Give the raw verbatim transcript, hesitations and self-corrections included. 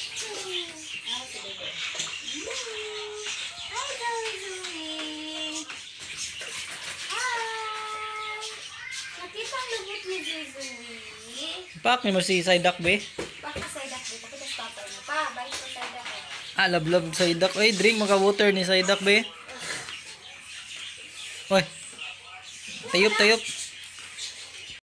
si Bebe. Hi, Zoe. Hi. Nakita ang lubot ni Zoe. Pak, may mo si Saydak be. Bakit sa Saydak be? Pakita sa tatay mo pa. Bye sa Saydak be. Ah, love-love Saydak. Oy, drink maka-water ni Saydak be. Oy. Tayop, tayop.